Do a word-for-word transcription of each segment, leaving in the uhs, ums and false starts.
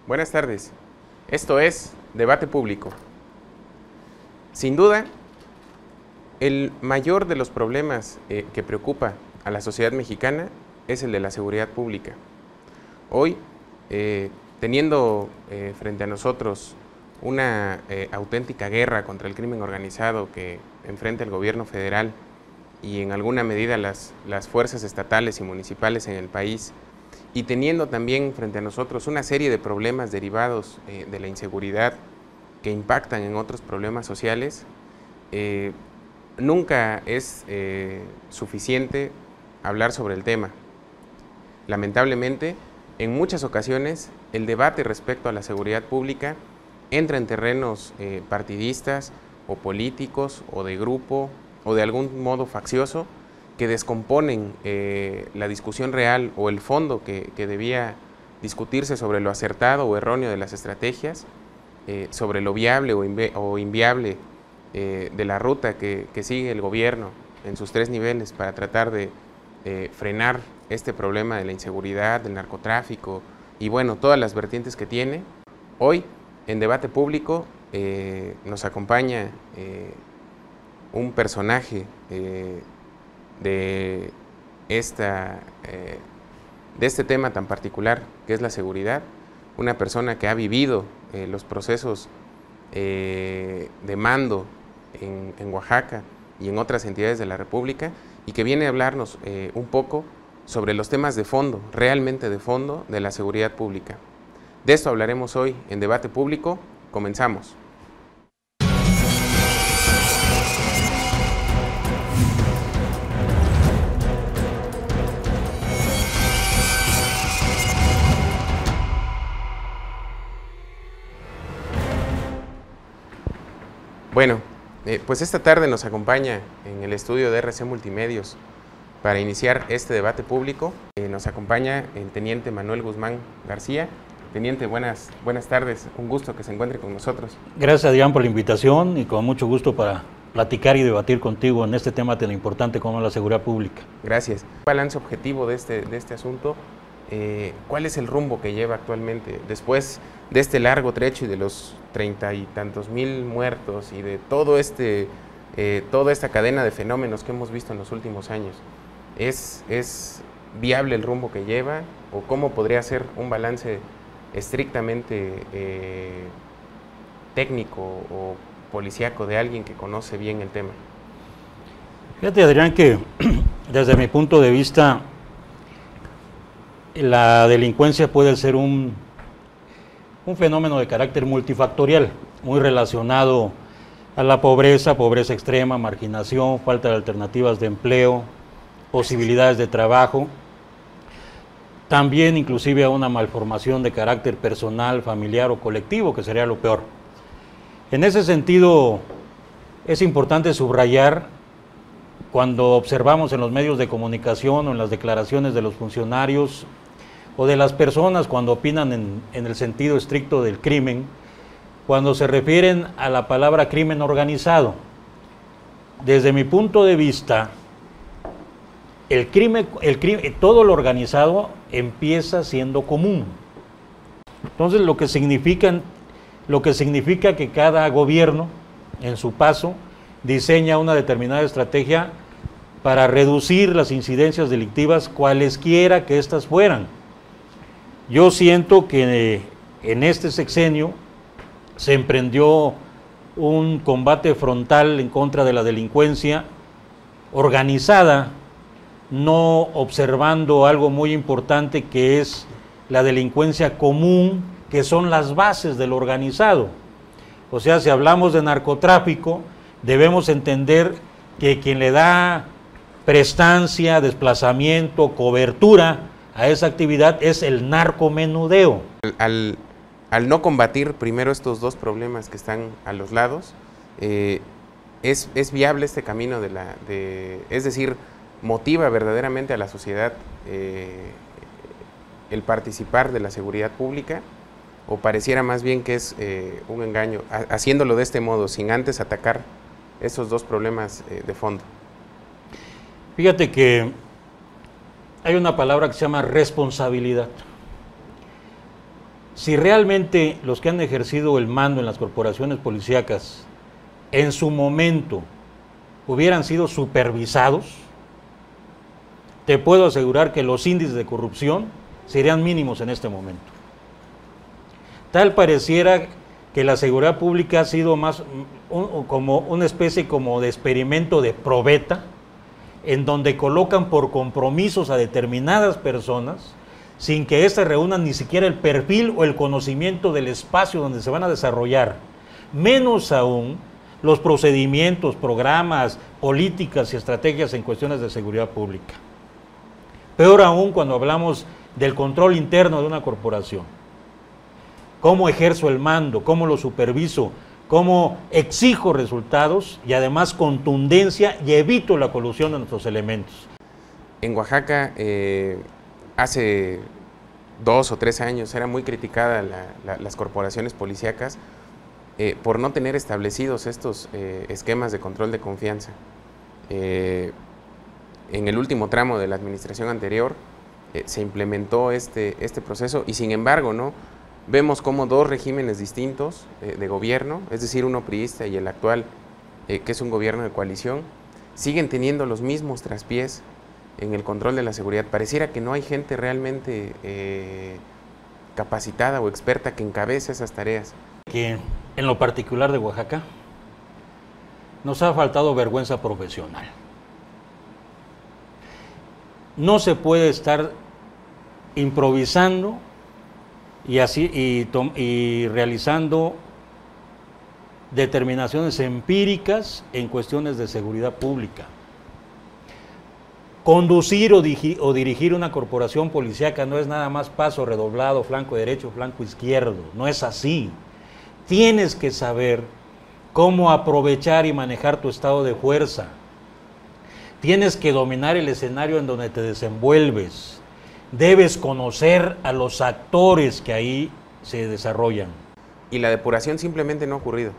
Buenas tardes. Esto es Debate Público. Sin duda, el mayor de los problemas eh, que preocupa a la sociedad mexicana es el de la seguridad pública. Hoy, eh, teniendo eh, frente a nosotros una eh, auténtica guerra contra el crimen organizado que enfrenta el gobierno federal y en alguna medida las, las fuerzas estatales y municipales en el país, y teniendo también frente a nosotros una serie de problemas derivados eh, de la inseguridad que impactan en otros problemas sociales, eh, nunca es eh, suficiente hablar sobre el tema. Lamentablemente, en muchas ocasiones, el debate respecto a la seguridad pública entra en terrenos eh, partidistas o políticos o de grupo o de algún modo faccioso que descomponen eh, la discusión real o el fondo que, que debía discutirse sobre lo acertado o erróneo de las estrategias, eh, sobre lo viable o, invi o inviable eh, de la ruta que, que sigue el gobierno en sus tres niveles para tratar de eh, frenar este problema de la inseguridad, del narcotráfico y bueno, todas las vertientes que tiene. Hoy, en Debate Público, eh, nos acompaña eh, un personaje eh, de, esta, eh, de este tema tan particular que es la seguridad, una persona que ha vivido eh, los procesos eh, de mando en, en Oaxaca y en otras entidades de la República y que viene a hablarnos eh, un poco sobre los temas de fondo, realmente de fondo, de la seguridad pública. De esto hablaremos hoy en Debate Público. Comenzamos. Bueno, eh, pues esta tarde nos acompaña en el estudio de R C Multimedios para iniciar este debate público. Eh, nos acompaña el teniente Manuel Guzmán García. Teniente, buenas, buenas tardes, un gusto que se encuentre con nosotros. Gracias, Adrián, por la invitación y con mucho gusto para platicar y debatir contigo en este tema tan importante como la seguridad pública. Gracias. Balance objetivo de este, de este asunto, eh, ¿cuál es el rumbo que lleva actualmente después de este largo trecho y de los treinta y tantos mil muertos y de todo este, eh, toda esta cadena de fenómenos que hemos visto en los últimos años? ¿Es, es viable el rumbo que lleva o cómo podría ser un balance estrictamente eh, técnico o policíaco de alguien que conoce bien el tema? Fíjate, Adrián, que desde mi punto de vista la delincuencia puede ser un, un fenómeno de carácter multifactorial, muy relacionado a la pobreza, pobreza extrema, marginación, falta de alternativas de empleo, posibilidades de trabajo, también inclusive a una malformación de carácter personal, familiar o colectivo, que sería lo peor. En ese sentido, es importante subrayar, cuando observamos en los medios de comunicación o en las declaraciones de los funcionarios o de las personas cuando opinan en, en el sentido estricto del crimen, cuando se refieren a la palabra crimen organizado, desde mi punto de vista, el crimen, el crimen, todo lo organizado empieza siendo común. Entonces, lo que significa, lo que significa que cada gobierno, en su paso, diseña una determinada estrategia para reducir las incidencias delictivas, cualesquiera que éstas fueran. Yo siento que en este sexenio se emprendió un combate frontal en contra de la delincuencia organizada, no observando algo muy importante que es la delincuencia común, que son las bases del organizado. O sea, si hablamos de narcotráfico, debemos entender que quien le da prestancia, desplazamiento, cobertura a esa actividad es el narcomenudeo. Al, al no combatir primero estos dos problemas que están a los lados, eh, es, es viable este camino de la, de, es decir, motiva verdaderamente a la sociedad eh, el participar de la seguridad pública, o pareciera más bien que es eh, un engaño, a, haciéndolo de este modo, sin antes atacar esos dos problemas eh, de fondo. Fíjate que hay una palabra que se llama responsabilidad. si realmente los que han ejercido el mando en las corporaciones policíacas en su momento hubieran sido supervisados, te puedo asegurar que los índices de corrupción serían mínimos en este momento. Tal pareciera que la seguridad pública ha sido más un, como una especie como de experimento de probeta, en donde colocan por compromisos a determinadas personas sin que éstas reúnan ni siquiera el perfil o el conocimiento del espacio donde se van a desarrollar, menos aún los procedimientos, programas, políticas y estrategias en cuestiones de seguridad pública. Peor aún cuando hablamos del control interno de una corporación. ¿Cómo ejerzo el mando? ¿Cómo lo superviso? ¿Cómo exijo resultados y además contundencia y evito la colusión de nuestros elementos? En Oaxaca, eh, hace dos o tres años, era muy criticada la, la, las corporaciones policíacas eh, por no tener establecidos estos eh, esquemas de control de confianza. Eh, en el último tramo de la administración anterior eh, se implementó este, este proceso y sin embargo, ¿no? Vemos como dos regímenes distintos eh, de gobierno, es decir, uno priista y el actual, eh, que es un gobierno de coalición, siguen teniendo los mismos traspiés en el control de la seguridad. Pareciera que no hay gente realmente eh, capacitada o experta que encabece esas tareas. Que en lo particular de Oaxaca nos ha faltado vergüenza profesional. No se puede estar improvisando y así y, y realizando determinaciones empíricas en cuestiones de seguridad pública. Conducir o, o dirigir una corporación policíaca no es nada más paso redoblado, flanco derecho, flanco izquierdo, no es así. Tienes que saber cómo aprovechar y manejar tu estado de fuerza. Tienes que dominar el escenario en donde te desenvuelves. Debes conocer a los actores que ahí se desarrollan. Y la depuración simplemente no ha ocurrido.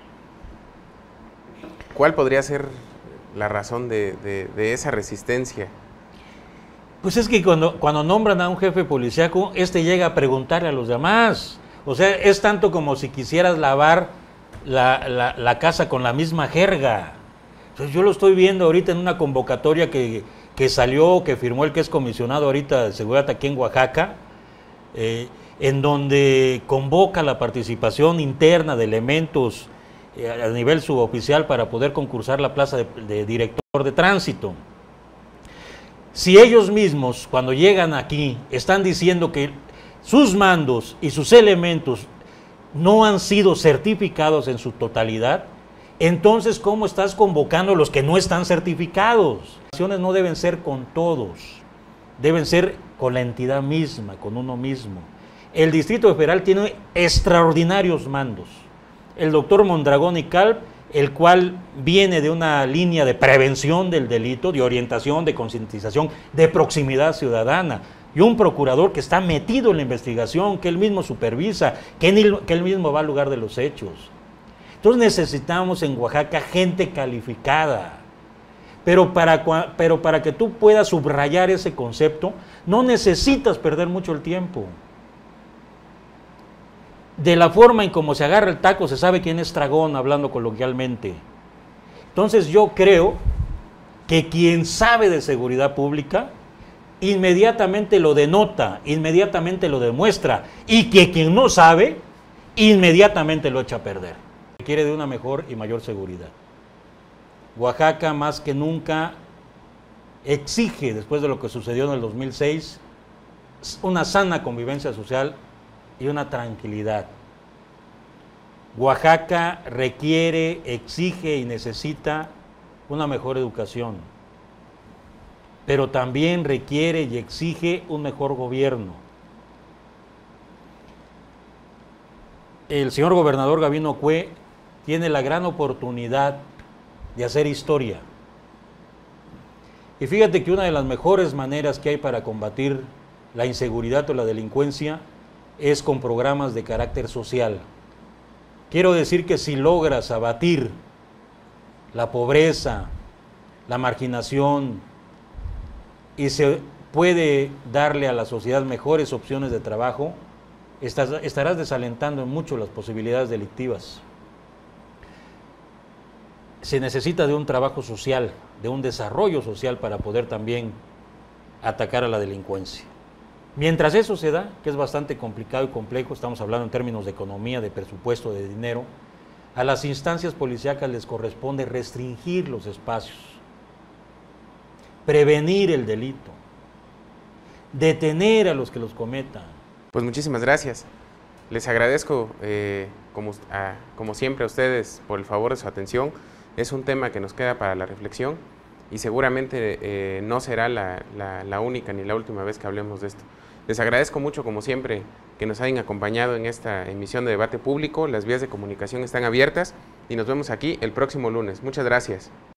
¿Cuál podría ser la razón de, de, de esa resistencia? Pues es que cuando, cuando nombran a un jefe policíaco, este llega a preguntarle a los demás. O sea, es tanto como si quisieras lavar la, la, la casa con la misma jerga. Entonces yo lo estoy viendo ahorita en una convocatoria que, que salió, que firmó el que es comisionado ahorita de seguridad aquí en Oaxaca, eh, en donde convoca la participación interna de elementos eh, a nivel suboficial para poder concursar la plaza de, de director de tránsito. Si ellos mismos, cuando llegan aquí, están diciendo que sus mandos y sus elementos no han sido certificados en su totalidad, entonces, ¿cómo estás convocando a los que no están certificados? Las acciones no deben ser con todos, deben ser con la entidad misma, con uno mismo. El Distrito Federal tiene extraordinarios mandos. El doctor Mondragón y Calp, el cual viene de una línea de prevención del delito, de orientación, de concientización, de proximidad ciudadana, y un procurador que está metido en la investigación, que él mismo supervisa, que él, que él mismo va al lugar de los hechos. Entonces necesitamos en Oaxaca gente calificada, pero para, pero para que tú puedas subrayar ese concepto, no necesitas perder mucho el tiempo. De la forma en cómo se agarra el taco se sabe quién es tragón, hablando coloquialmente. Entonces yo creo que quien sabe de seguridad pública inmediatamente lo denota, inmediatamente lo demuestra, y que quien no sabe inmediatamente lo echa a perder. Requiere de una mejor y mayor seguridad. Oaxaca más que nunca exige, después de lo que sucedió en el dos mil seis, una sana convivencia social y una tranquilidad. Oaxaca requiere, exige y necesita una mejor educación, pero también requiere y exige un mejor gobierno. El señor gobernador Gabino Cue tiene la gran oportunidad de hacer historia. Y fíjate que una de las mejores maneras que hay para combatir la inseguridad o la delincuencia es con programas de carácter social. Quiero decir que si logras abatir la pobreza, la marginación, y se puede darle a la sociedad mejores opciones de trabajo, estás, estarás desalentando en mucho las posibilidades delictivas. Se necesita de un trabajo social, de un desarrollo social para poder también atacar a la delincuencia. Mientras eso se da, que es bastante complicado y complejo, estamos hablando en términos de economía, de presupuesto, de dinero, a las instancias policíacas les corresponde restringir los espacios, prevenir el delito, detener a los que los cometan. Pues muchísimas gracias. Les agradezco, eh, como, a, como siempre, a ustedes por el favor de su atención. Es un tema que nos queda para la reflexión y seguramente eh, no será la, la, la única ni la última vez que hablemos de esto. Les agradezco mucho, como siempre, que nos hayan acompañado en esta emisión de Debate Público. Las vías de comunicación están abiertas y nos vemos aquí el próximo lunes. Muchas gracias.